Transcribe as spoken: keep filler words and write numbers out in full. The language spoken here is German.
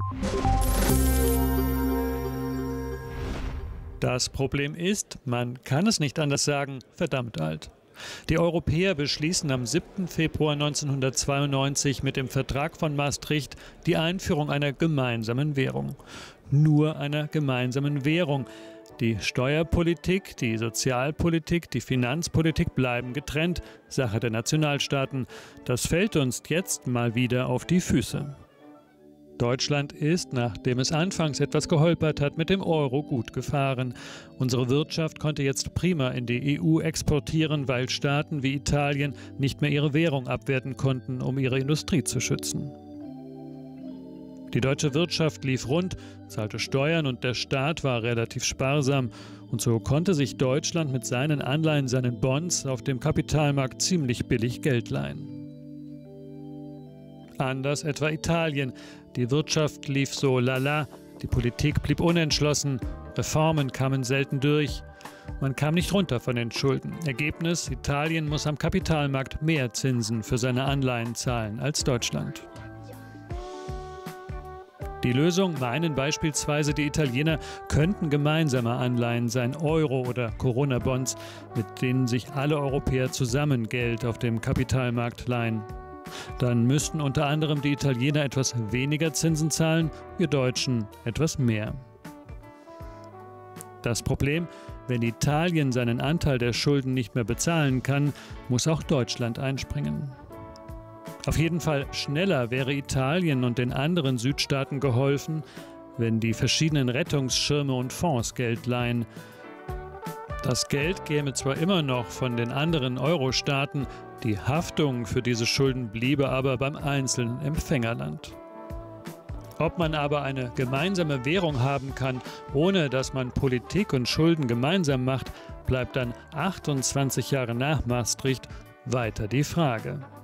Das Problem ist, man kann es nicht anders sagen, verdammt alt. Die Europäer beschließen am siebten Februar neunzehnhundertzweiundneunzig mit dem Vertrag von Maastricht die Einführung einer gemeinsamen Währung. Nur einer gemeinsamen Währung. Die Steuerpolitik, die Sozialpolitik, die Finanzpolitik bleiben getrennt, Sache der Nationalstaaten. Das fällt uns jetzt mal wieder auf die Füße. Deutschland ist, nachdem es anfangs etwas geholpert hat, mit dem Euro gut gefahren. Unsere Wirtschaft konnte jetzt prima in die E U exportieren, weil Staaten wie Italien nicht mehr ihre Währung abwerten konnten, um ihre Industrie zu schützen. Die deutsche Wirtschaft lief rund, zahlte Steuern und der Staat war relativ sparsam. Und so konnte sich Deutschland mit seinen Anleihen, seinen Bonds auf dem Kapitalmarkt ziemlich billig Geld leihen. Anders etwa Italien. Die Wirtschaft lief so lala, die Politik blieb unentschlossen, Reformen kamen selten durch. Man kam nicht runter von den Schulden. Ergebnis: Italien muss am Kapitalmarkt mehr Zinsen für seine Anleihen zahlen als Deutschland. Die Lösung meinen beispielsweise die Italiener, könnten gemeinsame Anleihen sein, Euro- oder Corona-Bonds, mit denen sich alle Europäer zusammen Geld auf dem Kapitalmarkt leihen. Dann müssten unter anderem die Italiener etwas weniger Zinsen zahlen, wir Deutschen etwas mehr. Das Problem: Wenn Italien seinen Anteil der Schulden nicht mehr bezahlen kann, muss auch Deutschland einspringen. Auf jeden Fall schneller wäre Italien und den anderen Südstaaten geholfen, wenn die verschiedenen Rettungsschirme und Fonds Geld leihen. Das Geld käme zwar immer noch von den anderen Euro-Staaten, die Haftung für diese Schulden bliebe aber beim einzelnen Empfängerland. Ob man aber eine gemeinsame Währung haben kann, ohne dass man Politik und Schulden gemeinsam macht, bleibt dann achtundzwanzig Jahre nach Maastricht weiter die Frage.